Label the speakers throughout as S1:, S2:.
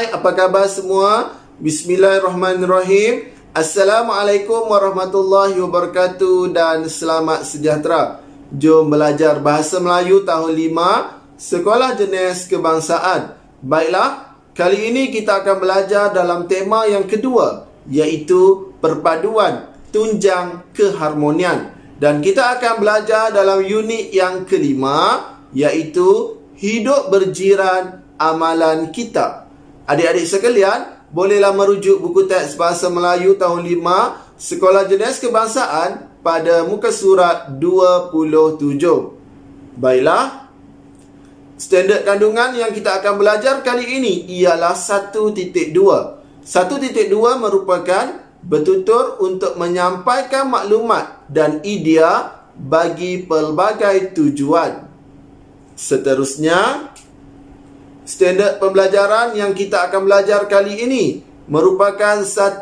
S1: Hai, apa khabar semua? Bismillahirrahmanirrahim. Assalamualaikum warahmatullahi wabarakatuh dan selamat sejahtera. Jom belajar Bahasa Melayu tahun 5, Sekolah Jenis Kebangsaan. Baiklah, kali ini kita akan belajar dalam tema yang kedua, iaitu perpaduan, tunjang, keharmonian. Dan kita akan belajar dalam unit yang kelima, iaitu hidup berjiran amalan kita. Adik-adik sekalian, bolehlah merujuk buku teks Bahasa Melayu tahun 5, Sekolah Jenis Kebangsaan pada muka surat 27. Baiklah, standard kandungan yang kita akan belajar kali ini ialah 1.2. 1.2 merupakan bertutur untuk menyampaikan maklumat dan idea bagi pelbagai tujuan. Seterusnya, standard pembelajaran yang kita akan belajar kali ini merupakan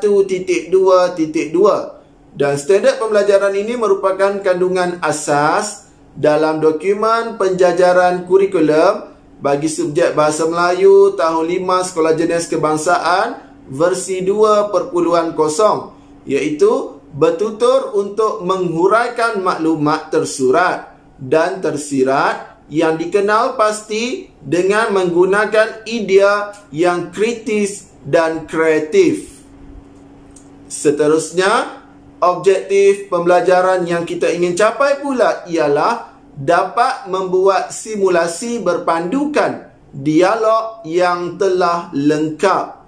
S1: 1.2.2 dan standard pembelajaran ini merupakan kandungan asas dalam dokumen penjajaran kurikulum bagi subjek Bahasa Melayu tahun 5 Sekolah Jenis Kebangsaan versi 2.0, iaitu bertutur untuk menghuraikan maklumat tersurat dan tersirat yang dikenal pasti dengan menggunakan idea yang kritis dan kreatif. Seterusnya, objektif pembelajaran yang kita ingin capai pula ialah dapat membuat simulasi berpandukan dialog yang telah lengkap.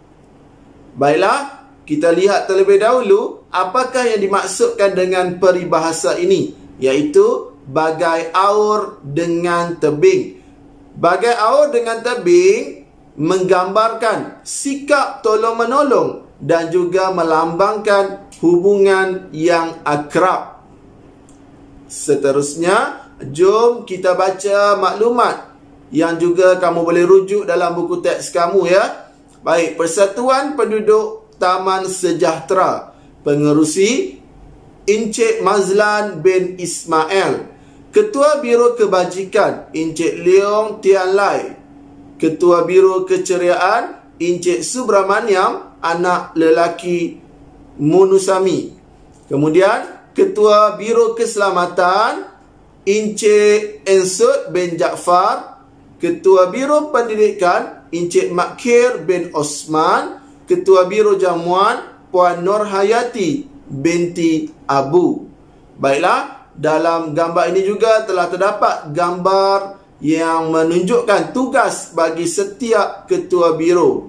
S1: Baiklah, kita lihat terlebih dahulu apakah yang dimaksudkan dengan peribahasa ini, iaitu bagai aur dengan tebing. Bagai aur dengan tebing menggambarkan sikap tolong-menolong dan juga melambangkan hubungan yang akrab. Seterusnya, jom kita baca maklumat yang juga kamu boleh rujuk dalam buku teks kamu ya. Baik, Persatuan Penduduk Taman Sejahtera, pengerusi Encik Mazlan bin Ismail. Ketua Biro Kebajikan Encik Leong Tian Lai. Ketua Biro Keceriaan Encik Subramaniam, anak lelaki Munusami. Kemudian Ketua Biro Keselamatan Encik Ensud bin Jaafar. Ketua Biro Pendidikan Encik Makhir bin Osman. Ketua Biro Jamuan Puan Nurhayati binti Abu. Baiklah, dalam gambar ini juga telah terdapat gambar yang menunjukkan tugas bagi setiap ketua biro.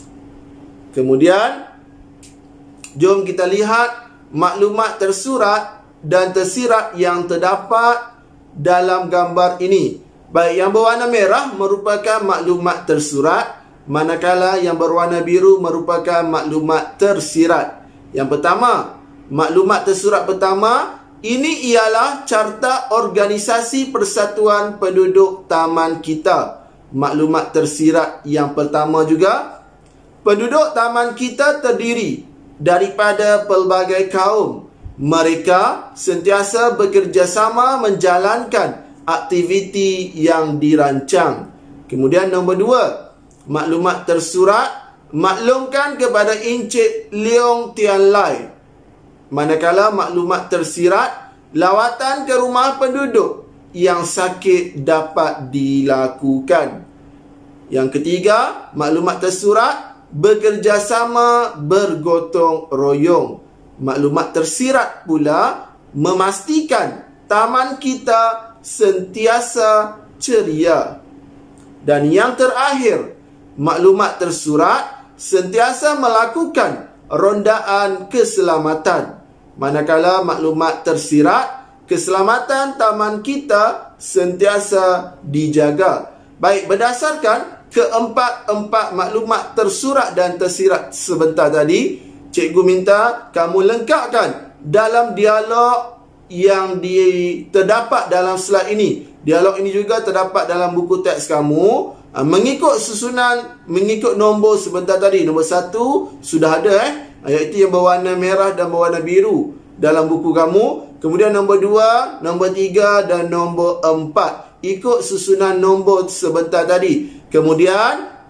S1: Kemudian, jom kita lihat maklumat tersurat dan tersirat yang terdapat dalam gambar ini. Baik, yang berwarna merah merupakan maklumat tersurat, manakala yang berwarna biru merupakan maklumat tersirat. Yang pertama, maklumat tersurat pertama, ini ialah carta organisasi Persatuan Penduduk Taman kita. Maklumat tersirat yang pertama juga, penduduk taman kita terdiri daripada pelbagai kaum. Mereka sentiasa bekerjasama menjalankan aktiviti yang dirancang. Kemudian nombor 2, maklumat tersurat maklumkan kepada Encik Leong Tian Lai. Manakala maklumat tersirat, lawatan ke rumah penduduk yang sakit dapat dilakukan. Yang ketiga, maklumat tersurat bekerjasama bergotong royong. Maklumat tersirat pula memastikan taman kita sentiasa ceria. Dan yang terakhir, maklumat tersurat sentiasa melakukan rondaan keselamatan. Manakala maklumat tersirat, keselamatan taman kita sentiasa dijaga. Baik, berdasarkan keempat-empat maklumat tersurat dan tersirat sebentar tadi, cikgu minta kamu lengkapkan dalam dialog yang terdapat dalam slide ini. Dialog ini juga terdapat dalam buku teks kamu. Mengikut susunan, mengikut nombor sebentar tadi. Nombor 1 sudah ada iaitu yang berwarna merah dan berwarna biru dalam buku kamu. Kemudian nombor 2, nombor 3 dan nombor 4. Ikut susunan nombor sebentar tadi. Kemudian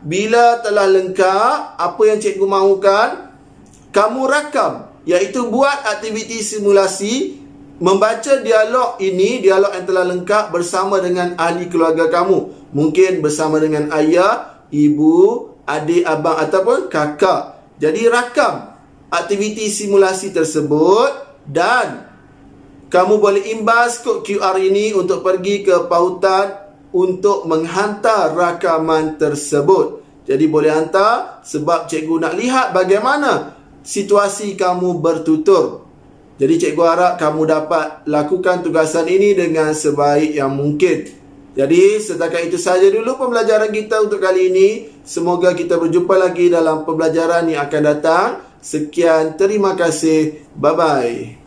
S1: bila telah lengkap apa yang cikgu mahukan, kamu rakam, iaitu buat aktiviti simulasi membaca dialog ini, dialog yang telah lengkap bersama dengan ahli keluarga kamu. Mungkin bersama dengan ayah, ibu, adik, abang ataupun kakak. Jadi rakam aktiviti simulasi tersebut dan kamu boleh imbas kod QR ini untuk pergi ke pautan untuk menghantar rakaman tersebut. Jadi boleh hantar sebab cikgu nak lihat bagaimana situasi kamu bertutur. Jadi cikgu harap kamu dapat lakukan tugasan ini dengan sebaik yang mungkin. Jadi setakat itu saja dulu pembelajaran kita untuk kali ini. Semoga kita berjumpa lagi dalam pembelajaran yang akan datang. Sekian, terima kasih. Bye-bye.